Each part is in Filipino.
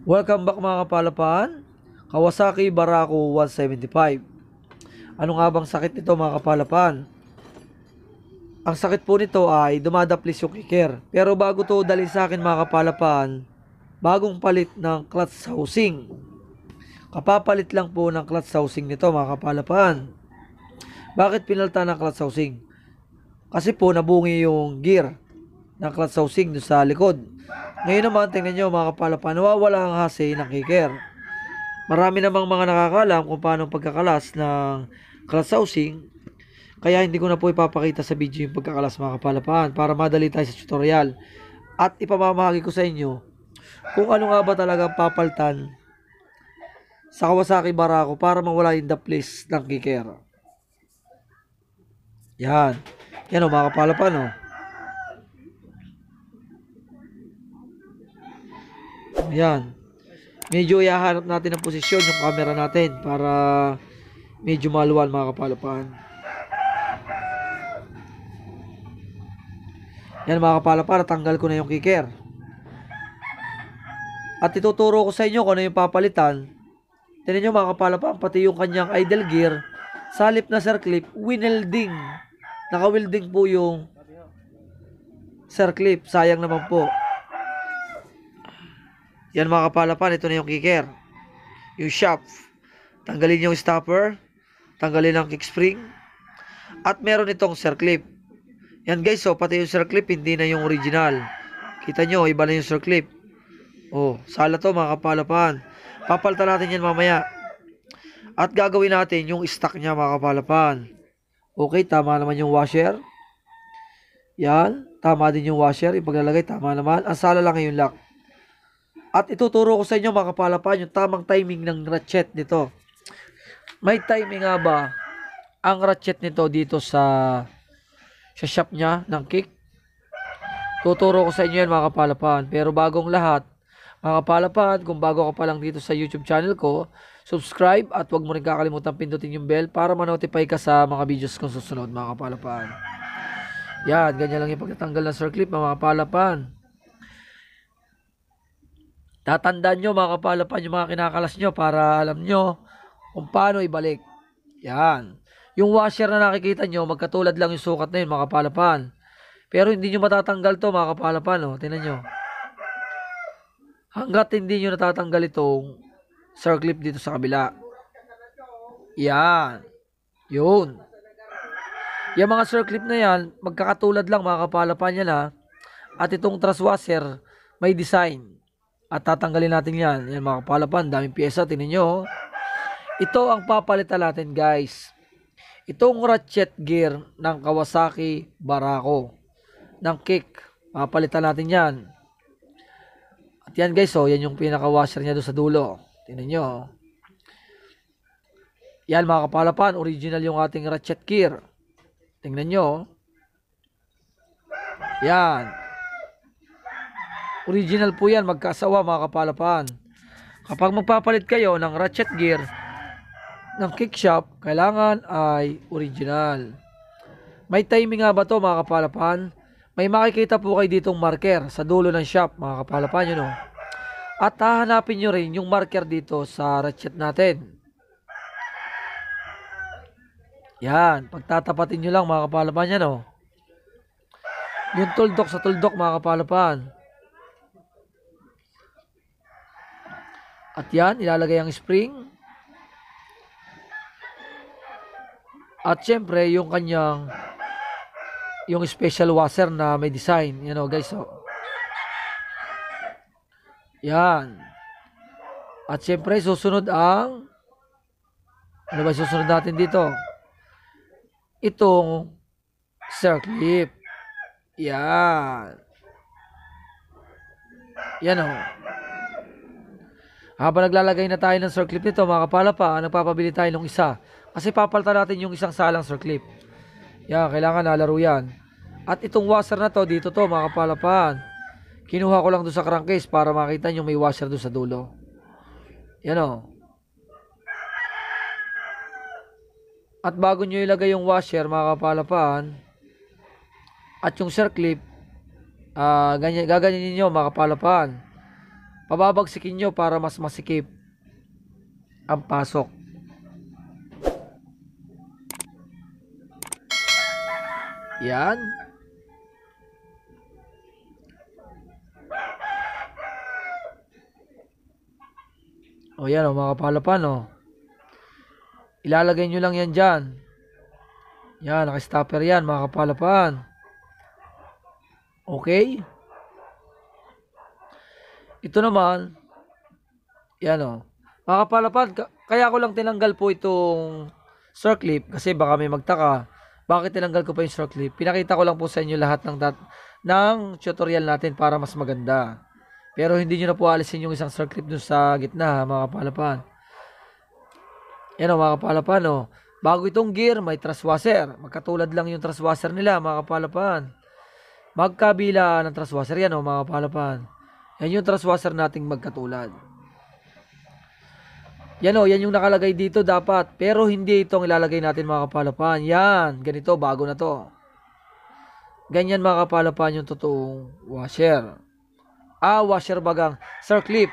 Welcome back mga kapalapan. Kawasaki Barako 175. Ano nga bang sakit nito mga kapalapan? Ang sakit po nito ay dumadaplis yung kicker. Pero bago to dalhin sa akin mga kapalapan, bagong palit ng clutch housing. Kapapalit lang po ng clutch housing nito mga kapalapan. Bakit pinalitan ng clutch housing? Kasi po nabungi yung gear ng clutch housing doon sa likod. Ngayon naman tingnan nyo mga kapalapan, nawawala ang hase ng kicker. Marami namang mga nakakalam kung paano pagkakalas ng clutch housing. Kaya hindi ko na po ipapakita sa video yung pagkakalas mga kapalapan para madali tayo sa tutorial. At ipamamahagi ko sa inyo kung ano nga ba talaga papaltan sa Kawasaki Barako para mawala yung daplis ng kicker. Yan. Yan o mga kapalapan o. Yan. Medyo ihahanap natin ang posisyon yung camera natin para medyo maluwal mga kapalapan. Yan mga kapalapan, natanggal ko na yung kicker. At ituturo ko sa inyo kung ano yung papalitan. Tignan nyo mga kapalapan, pati yung kanyang idle gear, sa halip na circlip, winelding. Naka-welding po yung circlip. Sayang naman po. Yan mga kapalapan, ito na yung kicker. Yung shaft. Tanggalin yung stopper. Tanggalin ang kick spring. At meron itong circlip. Yan guys, so pati yung circlip hindi na yung original. Kita nyo, iba na yung circlip. Oh, sala to mga kapalapan. Papalitan natin yan mamaya. At gagawin natin yung stock niya mga kapalapan. Okay, tama naman yung washer. Yan, tama din yung washer. Ipaglalagay, tama naman. Ang sala lang yung lock. At ituturo ko sa inyo mga kapalapan yung tamang timing ng ratchet nito. May timing nga ba ang ratchet nito dito sa shop niya ng kick? Tuturo ko sa inyo yan mga kapalapan. Pero bagong lahat, mga kapalapan, kung bago ka pa lang dito sa YouTube channel ko, subscribe at huwag mo rin kakalimutan pindutin yung bell para ma-notify ka sa mga videos kong susunod mga kapalapan. Yan, ganyan lang yung pagtatanggal ng circlip mga kapalapan. Tatandaan nyo mga kapalapan yung mga kinakalas nyo para alam nyo kung paano ibalik. Yan. Yung washer na nakikita nyo, magkatulad lang yung sukat na yun mga kapalapan. Pero hindi nyo matatanggal to mga kapalapan. Oh. Tingnan nyo. Hanggat hindi nyo natatanggal itong circlip dito sa kabila. Yan. Yun. Yung mga circlip na yan, magkakatulad lang mga kapalapan yan ha. At itong truss washer, may design. At tatanggalin natin yan. Yan mga kapalapan, daming pyesa. Tingnan nyo. Ito ang papalitan natin guys. Itong ratchet gear ng Kawasaki Barako. Ng kick. Papalitan natin yan. At yan guys, oh, yan yung pinaka-washer niya doon sa dulo. Tingnan nyo. Yan mga kapalapan, original yung ating ratchet gear. Tingnan nyo. Yan. Original po yan, magkasawa mga kapalapan. Kapag magpapalit kayo ng ratchet gear ng kick shop, kailangan ay original. May timing nga ba to mga kapalapan? May makikita po kayo ditong marker sa dulo ng shop mga kapalapan yun. At hahanapin nyo rin yung marker dito sa ratchet natin. Yan, pagtatapatin nyo lang mga kapalapan yan o. Yung tuldok sa tuldok mga kapalapan. At yan, ilalagay ang spring. At syempre, yung kanyang yung special washer na may design. Yan o guys o. Yan. At syempre, susunod ang ano ba susunod natin dito? Itong circlip. Yan. Yan o. Habang naglalagay na tayo ng circlip nito, mga kapalapa, nagpapabili tayo ng isa. Kasi papalitan natin yung isang salang circlip. Yan, kailangan nalaro yan. At itong washer na to, dito to, mga kapalapan. Kinuha ko lang doon sa crankcase para makita nyo may washer doon sa dulo. Yan o. At bago nyo ilagay yung washer, mga kapalapan, at yung circlip, gaganyanin nyo mga kapalapan. pababagsikin nyo para mas masikip ang pasok. Yan. O yan o mga kapalapan o. Ilalagay nyo lang yan dyan. Yan, naka-stopper yan mga kapalapan. Okay. Ito naman, yan o. Mga kapalapan, kaya ko lang tinanggal po itong circlip kasi baka may magtaka. Bakit tinanggal ko pa yung circlip? Pinakita ko lang po sa inyo lahat ng tutorial natin para mas maganda. Pero hindi nyo na po alisin yung isang circlip dun sa gitna, mga kapalapan. Yan o, mga kapalapan o. Bago itong gear, may thrust washer. Magkatulad lang yung thrust washer nila, mga kapalapan. Magkabila ng thrust washer yan o, mga kapalapan. Yan yung thrust washer nating magkatulad. Yan o, yan yung nakalagay dito dapat. Pero hindi itong ilalagay natin, mga kapalapan. Yan, ganito, bago na to. Ganyan, mga kapalapan, yung totoong washer. Washer bagang circlip.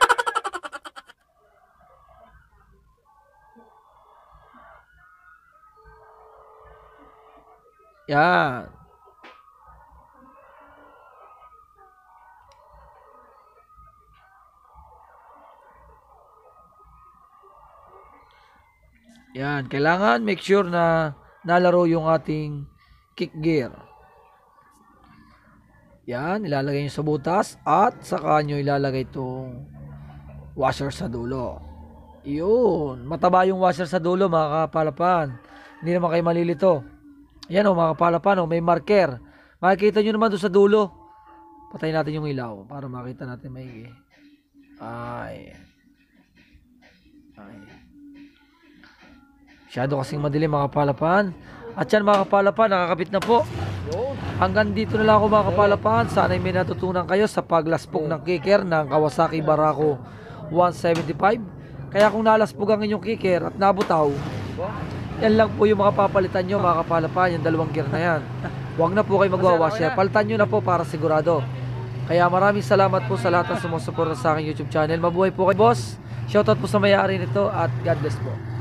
Yan. Yan, kailangan make sure na nalaro yung ating kick gear. Yan, ilalagay nyo sa butas at saka nyo ilalagay itong washer sa dulo. Yun, mataba yung washer sa dulo, mga kapalapan. Hindi naman kayo malilito. Yan o, mga kapalapan o, may marker. Makikita nyo naman doon sa dulo. Patayin natin yung ilaw para makita natin maigi. Ay. Masyado kasing madilim, mga kapalapan. At yan, mga kapalapan, nakakabit na po. Hanggang dito na lang ako, mga kapalapan. Sana'y may natutunan kayo sa paglaspog ng kicker ng Kawasaki Barako 175. Kaya kung nalaspog ang inyong kicker at nabutaw, yan lang po yung mga papalitan nyo, mga kapalapan. Yung dalawang gear na yan. Huwag na po kayo magwawasher. Palitan nyo na po para sigurado. Kaya maraming salamat po sa lahat ng sumusuporta sa aking YouTube channel. Mabuhay po kayo, boss. Shoutout po sa may-ari nito at God bless po.